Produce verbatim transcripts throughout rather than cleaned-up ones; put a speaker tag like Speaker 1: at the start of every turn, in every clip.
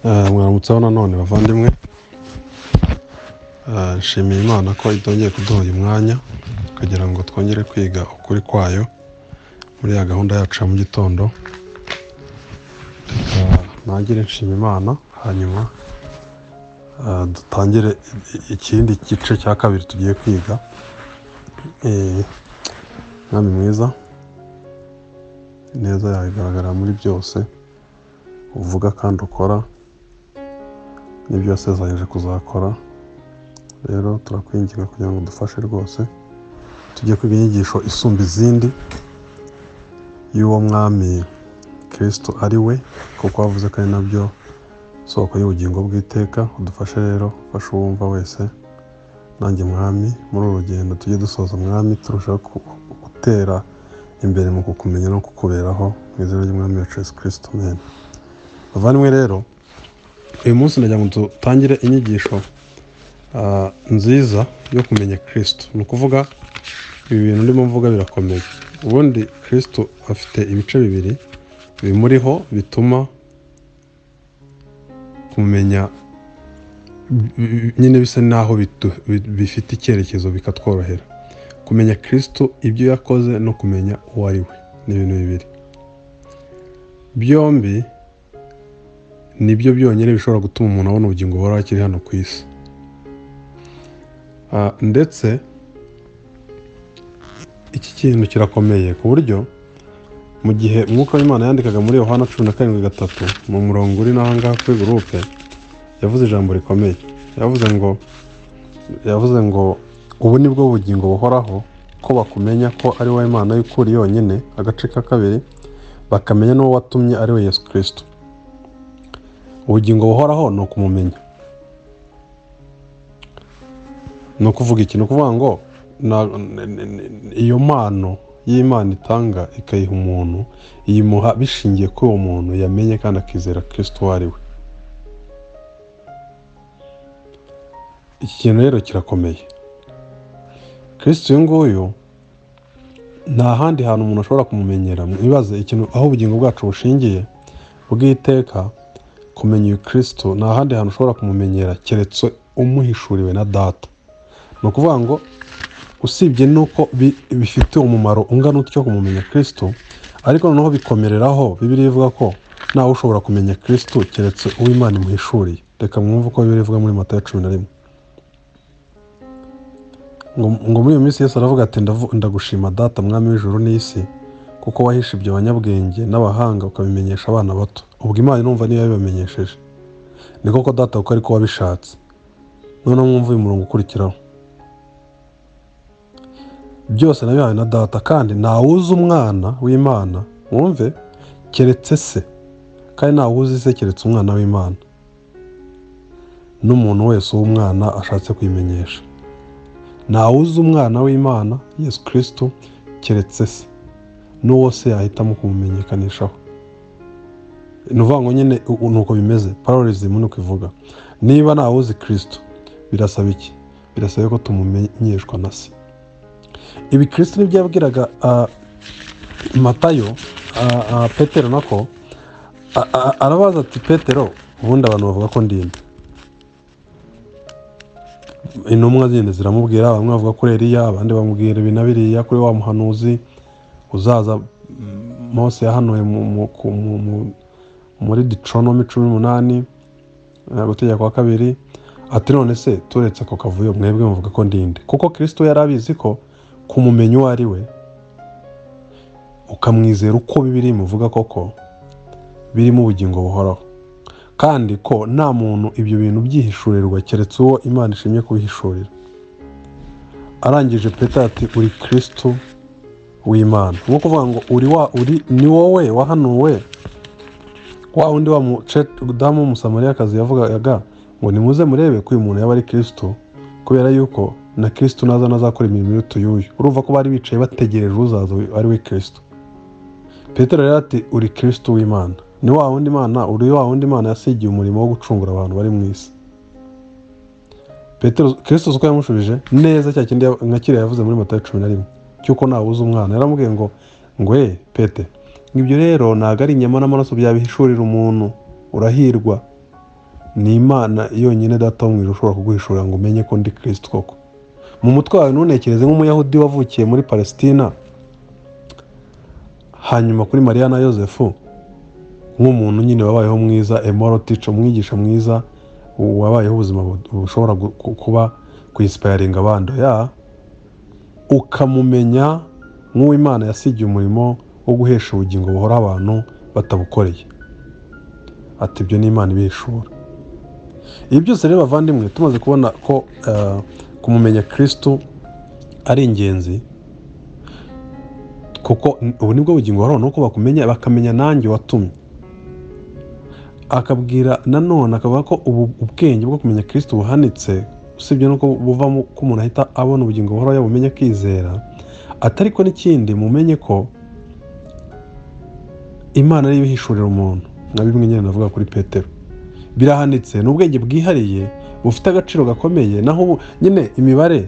Speaker 1: mwaramutseho nanone bavandimwe. Nshimiye Imana ko itongeye kuduha uyu mwanya kugira ngo twongere kwiga ukuri kwayo muri ya gahunda yacu ya mu gitondo. Nangire nshima Imana, hanyuma dutangire ikindi gice cya kabiri tugiye kwiga. Mwami mwiza, neza yawe igaragara muri byose uvuga kandi ukora n'ibyo wasezeranyije kuzakora. Rero turakwinginga kugira ngo dufashe rwose tujye kwiga inyigisho isumba izindi y'uwo mwami Kristo ari we, kuko wavuze ko ari nabyo soko y'ubugingo bw'iteka. Udufashe rero, ufashe uwumva wese. Nanjye mwami, muri uru rugendo tujye dusoza mwami turushaho gutera imbere mu kukumenya no kukuberaho, mu izina ry'umwami wacu Yesu Kristo, amen. Bavandimwe rero, uyu munsi ndagira ngo dutangire inyigisho uh, nziza yo kumenya Kristo. Ni ukuvuga ibi bintu ndimo mvuga birakomeye. Ubundi Kristo afite ibice bibiri bimuriho bituma kumenya nyine bisa naho bifite icyerekezo bikatworohera. Kumenya Kristo, ibyo yakoze, no kumenya uwo ari we, ni ibintu bibiri. Byombi nibyo byonyine bishobora gutuma umuntu abona ubugingo buhoraho akiri hano ku isi. Uh, ndetse iki kintu kirakomeye ku buryo mu gihe Umwuka w'Imana yandikaga muri Yohana cumi na karindwi gatatu mu murongo uri n'aha ngaha kuri gurupe, yavuze ijambo rikomeye. Yavuze ngo yavuze ngo ubu ni bwo bugingo buhoraho, ko bakumenya ko ari wowe Imana y'ukuri yonyine. Agace ka kabiri, bakamenya n'uwo watumye ari we Yesu Kristo. Ubugingo buhoraho ni ukumumenya. Ni ukuvuga iki? Ni ukuvuga ngo iyo mpano y'Imana itanga ikayiha umuntu, iyimuha bishingiye ko uwo muntu yamenye kandi akizera Kristo uwo ari we. Iki kintu rero kirakomeye. Kristo uyu nguyu nta handi hantu umuntu ashobora kumumenyera. Mwibaze ikintu aho ubugingo bwacu bushingiye bw'iteka, kumenya uyu Kristo nta handi hantu ushobora kumumenyera keretse umuhishuriwe na Data. Ni ukuvuga ngo usibye nuko bifite umumaro ungana utyo kumumenya Kristo, ariko noneho bikomereraho Bibiliya ivuga ko ntawe ushobora kumenya Kristo keretse uwo Imana imuhishuriye. Reka mwumve uko Bibiliya ivuga muri Matayo cumi na rimwe. Ngo, ngo muri iyo minsi Yesu aravuga ati, ndagushima Data, mwami w'ijuru n'isi, kuko wahishe ibyo abanyabwenge n'abahanga ukabimenyesha abana bato. Ubwo Imana inumva niyo yabibamenyesheje. Ni koko Data kuko ariko wabishatse. Noneho mwumve uyu murongo ukurikiraho. Byose nabihawe na Data, kandi ntawuzi umwana w'Imana, mwumve, keretse se, kandi ntawuzi se keretse umwana w'Imana, n'umuntu wese w'umwana ashatse kwimenyesha. Ntawuzi umwana w'Imana Yesu Kristo keretse se, n'uwo se yahitamo kumumenyekanishaho. Ni ukuvuga ngo nyine nuko bimeze. Parallelism ni uko ivuga. Niba ntawuzi Kristo, birasaba iki? Birasaba ko tumumenyeshwa na se. Ibi Kristo nibyo yabwiraga uh, Matayo, uh, uh, Petero nako uh, uh, arabaza ati, Petero, ubundi abantu bavuga ko ndinde. Intumwa zindi ziramubwira, bamwe bavuga kuri Eliya, abandi bamubwira ibi na biriya, kuri wa muhanuzi uzaza Mose yahanuye muri Deuteronomy cumi n'umunani gutegeka kwa kabiri. Ati none se turetse ako kavuyo mwebwe muvuga ko ndinde? Kuko Kristo yari abizi ko kumumenya uwo ari we, ukamwizera uko Bibiliya imuvuga koko, birimo ubugingo buhoraho, kandi ko nta muntu ibyo bintu byihishurirwa keretse uwo Imana ishimye kubihishurira. Arangije Petero ati, uri Kristo w'Imana. Ni ukuvuga ngo uri wa uri ni wowe wahanuwe, wa undi wa mudamu w'Umusamariyakazi yavugaga ngo nimuze murebe ko uyu muntu yaba ari Kristo, kubera yuko na Kristo naza nazakora imirimo iruta y'uyu. Urumva ko bari bicaye bategereje uzaza ari we Kristo. Petero rero ati, uri Kristo w'Imana. Ni wa wundi Imana, uri wa wundi Imana yasigiye umurimo wo gucungura abantu bari mu isi. Petero, Kristo uko yamushubije neza cya kindi nka kiriya yavuze muri Matayo cumi na rimwe cyuko ntawuzi umwana. Yaramubwiye ngo ngo eh Pete, ngibyo rero ntago ari inyama n'amaraso byabihishurira umuntu, urahirwa ni Imana yonyine Data wo mu ijuru ushobora kuguhishurira ngo umenye ko ndi Kristo koko. Mu mutwe wawe ntunekereze nk'umuyahudi wavukiye muri Palestina, hanyuma kuri Mariya na Yosefu nk'umuntu nyine wabayeho mwiza, moral teacher, umwigisha mwiza wabayeho ubuzima bushobora kuba kwinspiringa abandi, ya ukamumenya nk'uwo Imana yasigiye umurimo wo guhesha ubugingo buhora abantu batabukoreye. Ati ibyo ni Imana ibihishura. Ibi byose rero bavandimwe, tumaze kubona ko uh, kumumenya Kristo ari ingenzi, kuko ubu nibwo bugingo buhoraho, nuko bakumenya bakamenya nanjye watumye. Akabwira nanone akavuga ko ubu ubwenge bwo kumenya Kristo buhanitse, usibye nuko buva ko umuntu ahita abona ubugingo buhoraho yabumenya akizera, atari ko n'ikindi mumenye ko Imana ari ibihishurira umuntu, nka bimwe nyine navuga kuri Petero. Birahanitse, n'ubwenge bwihariye bufite agaciro gakomeye. Naho nyine imibare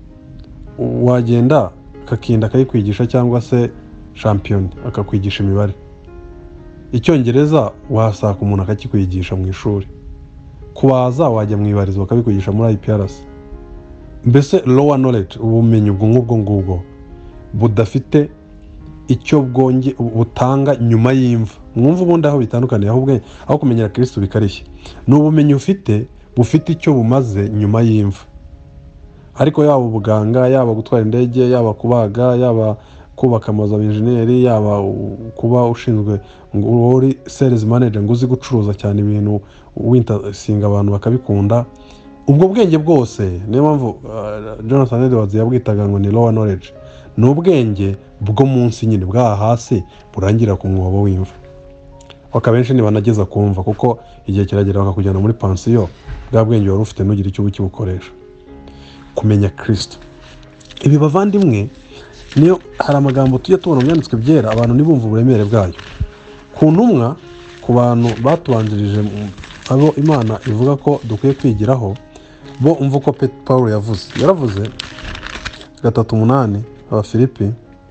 Speaker 1: wagenda kakinda kayikwigisha, cyangwa se champion akakwigisha imibare. Icyongereza wasaka umuntu akakikwigisha mu ishuri. Kubaza wajya mu ibarizo bakabikwigisha muri I P R C. Mbese lower knowledge, ubumenyi ubwo ngubwo ngubwo budafite icyo bwonge butanga nyuma y'imva. Mwumva ubundi aho bitandukaniye, ahubwo aho kumenyera Kristo bikarishye. N'ubumenyi ufite bufite icyo bumaze nyuma y'imva. Ariko yaba ubuganga, yaba gutwara indege, yaba kubaga, yaba kubaka amazu y'injeniyeri, yaba kuba ushinzwe uri sales manager ngo uzi gucuruza cyane ibintu wintasinga abantu bakabikunda, ubwo bwenge bwose niyo mpamvu uh, Jonathan Edwards yabwitaga ngo ni lower knowledge. Ni ubwenge bwo munsi nyine bwa hasi burangira ku mwobo w'imva. Wakabenshi nibanageza kumva, kuko igihe kiragera bakakujyana muri pansiyo, bwa bwenge wari ufite nugira icyo bukibukoresha. Kumenya Kristo, ibi bavandimwe, niyo hari amagambo tujya tubona mu byanditswe byera abantu ntibumva uburemere bwayo. Ku ntumwa, ku bantu batubanjirije abo Imana ivuga ko dukwiye kwigiraho, bo umva ko Paulo yavuze. Yaravuze gatatu umunani Abafilipi,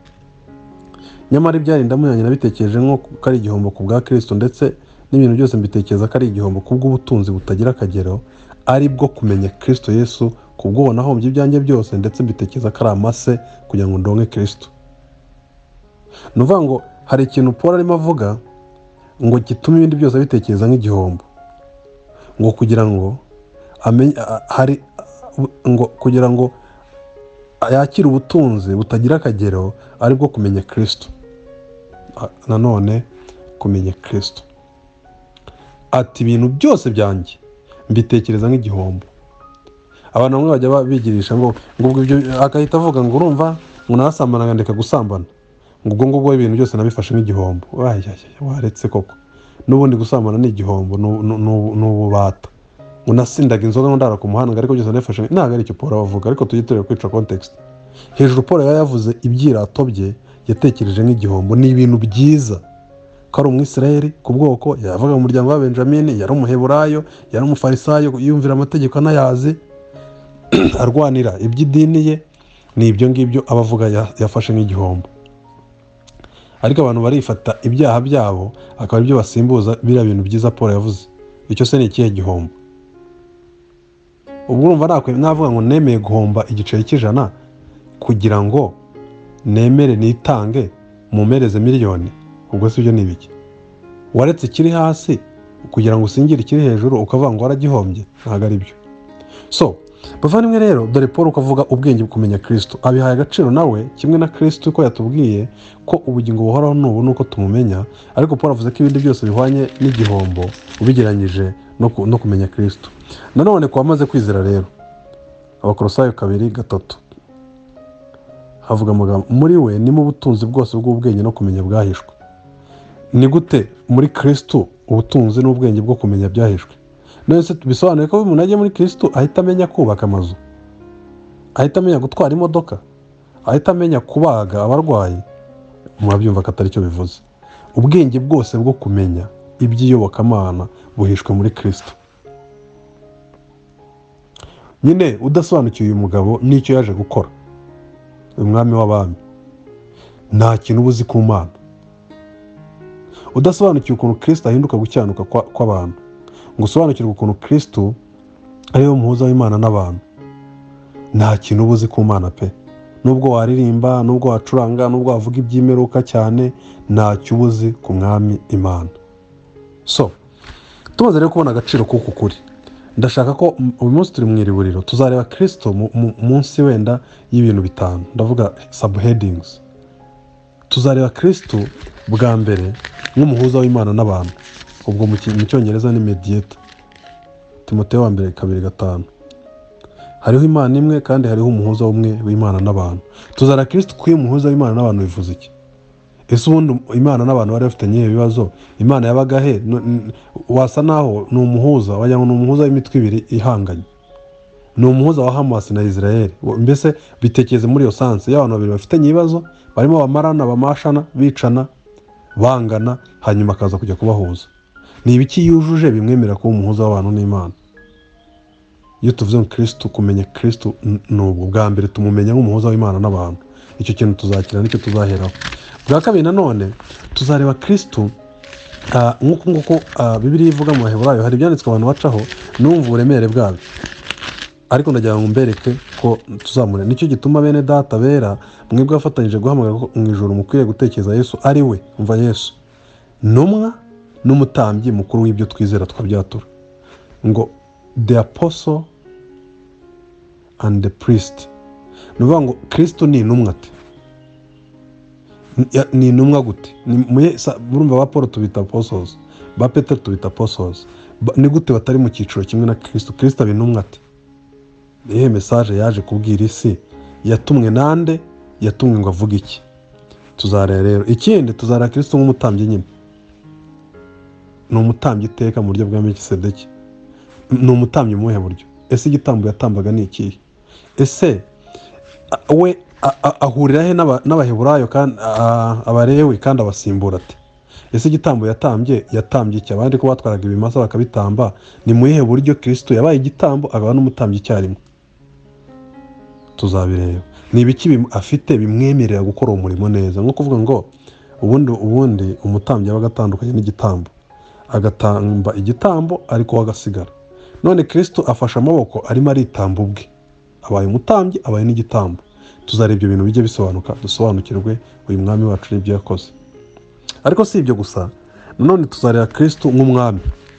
Speaker 1: nyamara ibyarinda muyanye nabitekereje nko ko ari igihombo ku bwa Kristo, ndetse n'ibintu byose mbitekereza ko ari igihombo kubw'ubutunzi butagira akagero, ari bwo kumenya Kristo Yesu, kubwo nahombye ibyanjye byose, ndetse mbitekereza ko ari amase kugira ngo ndonke Kristo. Nuvuga ngo hari ikintu Paul arimo avuga ngo gituma ibindi byose bitekereza nk'igihombo, ngo kugira ngo amenye hari ngo kugira ngo yakira ubutunzi butagira akagero, ari bwo kumenya Kristo. Nanone kumenya Kristo, ati ibintu byose byanjye mbitekereza nk'igihombo. Abantu bamwe bajya bigirisha ngo ngo ibyo, akahita avuga ngo urumva ngo narasambana ngandeka gusambana, ngo ubwo ngubwo ibintu byose nabifashe nk'igihombo. Waretse koko, n'ubundi gusambana ni igihombo, n'ububata. Ngo nasindaga inzoga ngo ndara ku muhanda, ariko byose nabifashe. Ntabwo ari icyo Paul avuga, ariko tugitere kwica context. Hejuru Paul yavuze ibyirato bye yatekereje nk'igihombo. Ni ibintu byiza ko ari umwisirayeli ku bwoko, yavuga mu muryango wa Benjamini, yari umuheburayo, yari umufarisayo, yumvira amategeko anayazi, arwanira iby'idini ye. Ni ibyo ngibyo abavuga yafashe nk'igihombo. Ariko abantu barifata ibyaha byabo akaba ibyo basimbuza biriya bintu byiza Paul yavuze. Icyo se ni ikihe gihombo? Ubwo urumva nakwe navuga ngo nemeye guhomba igiceri cy'ijana kugira ngo nemere nitange mumereze miliyoni, ubwo si byo ni biki? Waretse kiri hasi kugira ngo usingire ikiri hejuru ukavuga ngo waragihombye? Ntabwo ari byo. So bavandimwe rero, dore Paul ukavuga ubwenge kumenya Kristo, abihaye agaciro nawe kimwe na Kristo, ko yatubwiye ko ubugingo buhoraho n'ubu nuko tumumenya. Ariko Paul avuze ko ibindi byose bihwanye n'igihombo ubigeranyije no, no kumenya Kristo. Nanone ko wamaze kwizera rero, Abakolosayo kabiri gatatu havuga amagambo, muri we ni mu butunzi bwose bw'ubwenge no kumenya bwahishwe. Ni gute muri Kristo ubutunzi n'ubwenge bwo kumenya byahishwe? Nese bisobanuye ko umuntu agiye muri Kristo ahita amenya kubaka amazu, ahita amenya gutwara imodoka, ahita amenya kubaga abarwayi? Murabyumva ko atari cyo bivuze. Ubwenge bwose bwo kumenya iby'iyobokamana buhishwe muri Kristo. Nyine udasobanukiwe uyu mugabo n'icyo yaje gukora, umwami w'abami, nta kintu ubuzi ku Mana. Udasobanukiwe ukuntu Kristo ahinduka gucyanuka kw'abantu, ngo usobanukirwe ukuntu Kristo ariwe muhuza w'Imana n'abantu, nta kintu ubuzi ku Mana pe. Nubwo waririmba, nubwo wacuranga, nubwo wavuga iby'imeruka cyane, ntacyo ubuzi ku mwami Imana. So tumaze rero kubona agaciro k'uku kuri, ndashaka ko uyu munsi turi mu iriburiro tuzareba Kristo munsi wenda y'ibintu bitanu, ndavuga subheadings. Tuzareba Kristo bwa mbere nk'umuhuza w'Imana n'abantu, ubwo mu cyongereza ni mediator, Timoteyo wa mbere kabiri gatanu. Hariho Imana imwe kandi hariho umuhuza umwe w'Imana n'abantu. Tuzareba Kristo kuko umuhuza w'Imana n'abantu bivuze iki? Ese ubundi Imana n'abantu bari bafitanye ibibazo, Imana yabaga he? Wasa naho ni umuhuza, wagira ngo ni umuhuza w'imitwe ibiri ihanganye, ni umuhuza wa Hamas na Israel. Mbese bitekeze muri iyo sanse y'abantu babiri bafitanye ibibazo, barimo bamarana, bamashana, bicana, bangana, hanyuma akaza kujya kubahuza. Ni ibiki yujuje bimwemerera kuba umuhuza w'abantu n'Imana? Iyo tuvuze ngo Kristo, kumenya Kristo n'ubwo bwa mbere tumumenya nk'umuhuza w'Imana n'abantu. Icyo kintu tuzakira, nicyo tuzaheraho. Bwa kabiri nanone tuzareba Kristo nk'uko nguko Bibiliya ivuga mu Baheburayo, hari ibyanditswe abantu bacaho numva uburemere bwabyo, ariko ndagira ngo mbereke ko tuzamure. Nicyo gituma bene data bera mwebwe bafatanyije guhamagara mu ijuru mukwiriye gutekereza Yesu ari we, umva Yesu, numwa n'umutambyi mukuru w'ibyo twizera twabyatura. Ngo the apostle and the priest. Nuvuga ngo Kristo ni intumwa ate? Ni intumwa gute? Murumva ba Paul tubita apostles, ba Peter tubita apostles, ni gute batari mu cyiciro kimwe na Kristo? Kristo aba intumwa ate? Ihe message yaje kubwira isi, yatumwe nande? Yatumwe ngo avuge iki? Tuzareba rero. Ikindi tuzareba Kristo nk'umutambyi nyine. Ni umutambyi iteka mu buryo bwa Melkisedeki. Ni umutambyi muhe buryo? Ese igitambo yatambaga ni iki? Ese we ahurira he n'Abaheburayo kandi Abarewi kandi abasimbura ate? Ese igitambo yatambye yatambye iki? Abandi ko batwaraga ibimasa bakabitamba, ni muhe buryo Kristo yabaye igitambo akaba n'umutambyi icyarimwe? Tuzabireba. Ni ibiki afite bimwemerera gukora umurimo neza? Nko kuvuga ngo ubundi ubundi umutambyi yabaga atandukanye n'igitambo, agatamba igitambo ariko wagasigara. None Kristo afasha amaboko arimo aritamba ubwe, abaye umutambyi abaye n'igitambo. Tuzareba ibyo bintu bijye bisobanuka, dusobanukirwe uyu mwami wacu n'ibyo yakoze. Ariko si ibyo gusa, none tuzareba Kristo nk'umwami.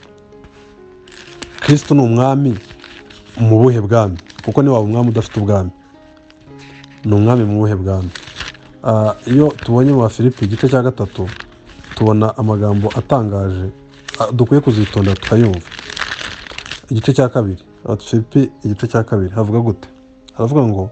Speaker 1: Kristo ni umwami mu buhe bwami? Kuko ni waba umwami udafite ubwami, ni umwami mu buhe bwami? Iyo tubonye mu Bafilipi igice cya gatatu tubona amagambo atangaje dukwiye kuzitonda tukayumva. Igice cya kabiri, Abafilipi igice cya kabiri havuga gute? Haravuga ngo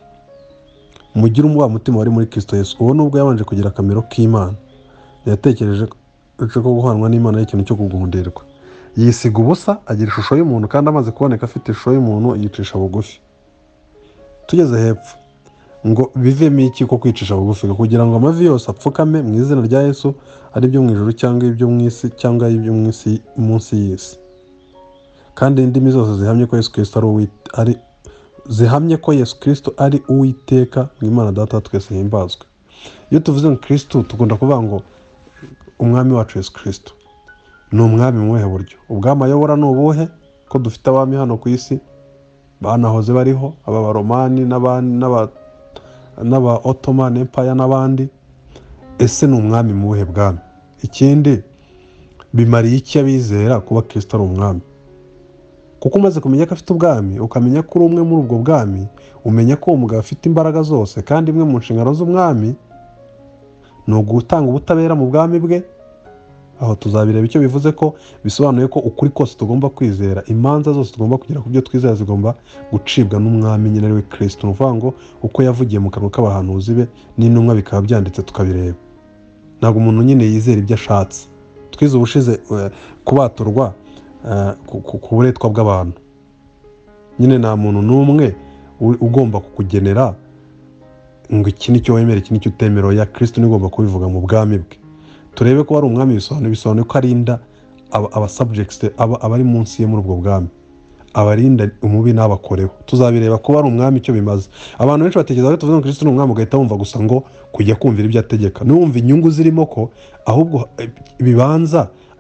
Speaker 1: mugire umuba mutima wari muri Kristo Yesu. Uwo nubwo yabanje kugira akamero k'Imana, yatekereje ko guhanwa n'Imana ari ikintu cyo kugundirwa, yisiga ubusa agira ishusho y'umuntu, kandi amaze kuboneka afite ishusho y'umuntu yicisha bugufi. Tugeze hepfo ngo bivemo iki ko kwicisha bugufi? Kugira ngo amavi yose apfukame mu izina rya Yesu, ari byo mu ijuru cyangwa ibyo mu isi cyangwa ibyo mu isi munsi y'isi, kandi indimi zose zihamye ko Yesu Kristo ari ari zihamye ko Yesu Kristo ari Uwiteka n'Imana Data twese himbazwe. Iyo tuvuze ngo Kristo tugomba kuvuga ngo umwami wacu Yesu Kristo ni umwami mu buhe buryo? Ubwami ayobora ni ubuhe? Ko dufite abami hano ku isi banahoze bariho, aba Baromani n'aba n'aba Ottoman Empire n'abandi. Ese ni umwami mu buhe bwami? Ikindi bimariye iki abizera kuba Kristo ari umwami? Kuko umaze kumenya ko afite ubwami, ukamenya ko uri umwe muri ubwo bwami, umenya ko uwo mugabo afite imbaraga zose, kandi imwe mu nshingano z'umwami ni ugutanga ubutabera mu bwami bwe. Aho tuzabireba icyo bivuze, ko bisobanuye ko ukuri kose tugomba kwizera, imanza zose tugomba kugira ku byo twizera zigomba gucibwa n'umwami nyine ari we Kristo. Ni ukuvuga ngo uko yavugiye mu kanwa k'abahanuzi be n'intumwa bikaba byanditse tukabireba. Ntabwo umuntu nyine yizera ibyo ashatse. Twize ubushize kubaturwa ku buretwa bw'abantu. Nyine nta muntu n'umwe ugomba kukugenera ngo iki ni cyo wemera, iki ni cyo utemera. Ya Kristo ni ugomba kubivuga mu bwami bwe. Turebe ko ari umwami bisobanuye bisobanuye ko arinda aba subjects abari munsi ye muri ubwo bwami, abarinda umubi n'abakoreho. Tuzabireba ko ari umwami icyo bimaze. Abantu benshi batekereza ko tuvuze ngo Kristo ni umwami ugahita wumva gusa ngo kujya kumvira ibyo ategeka, n'umva inyungu zirimo, ko ahubwo bibanza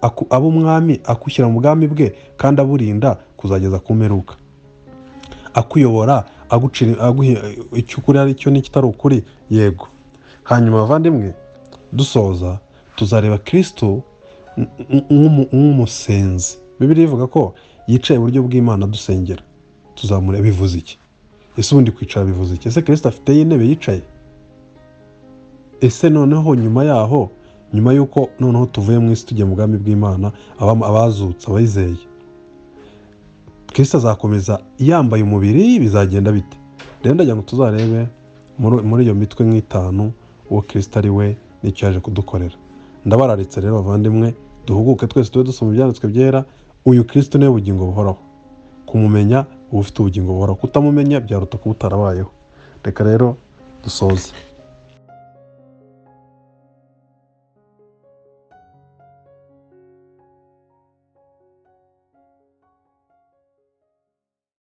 Speaker 1: aba umwami akushyira mu bwami bwe kandi aburinda kuzageza ku mperuka, akuyobora agucira icyo ukuri ari cyo n'ikitari ukuri. Yego. Hanyuma bavandimwe, dusoza tuzareba Kristo nk'umusenzi. Bibiliya ivuga ko yicaye iburyo bw'Imana dusengera. Tuzamureba bivuze iki? Ese ubundi kwicara bivuze iki? Ese Kristo afite intebe yicaye? Ese noneho nyuma yaho, nyuma y'uko noneho tuvuye mu isi tujya mu bwami bw'Imana, abazutse abayizeye, Kristo azakomeza yambaye umubiri, bizagenda bite? Rero ndagira ngo tuzarebe muri iyo mitwe nk'itanu uwo Kristo ari we n'icyo yaje kudukorera. Ndabararitse rero bavandimwe, duhuguke twese tube dusoma ibyanditswe byera. Uyu Kristo niwe bugingo buhoraho. Kumumenya uba ufite ubugingo buhoraho, kutamumenya byaruta kuba utarabayeho. Reka rero dusoze.